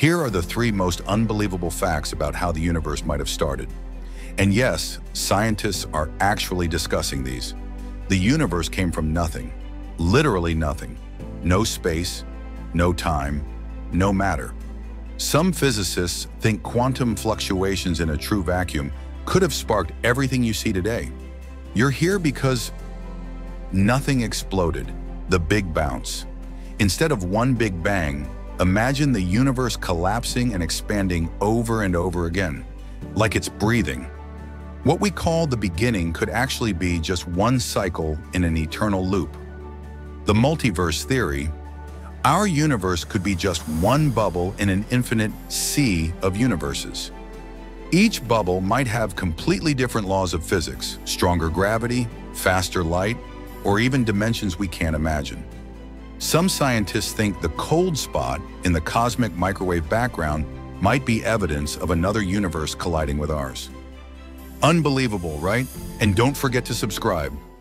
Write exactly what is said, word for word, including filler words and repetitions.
Here are the three most unbelievable facts about how the universe might have started. And yes, scientists are actually discussing these. The universe came from nothing, literally nothing. No space, no time, no matter. Some physicists think quantum fluctuations in a true vacuum could have sparked everything you see today. You're here because nothing exploded, the big bounce. Instead of one big bang, imagine the universe collapsing and expanding over and over again, like it's breathing. What we call the beginning could actually be just one cycle in an eternal loop. The multiverse theory, our universe could be just one bubble in an infinite sea of universes. Each bubble might have completely different laws of physics, stronger gravity, faster light, or even dimensions we can't imagine. Some scientists think the cold spot in the cosmic microwave background might be evidence of another universe colliding with ours. Unbelievable, right? And don't forget to subscribe.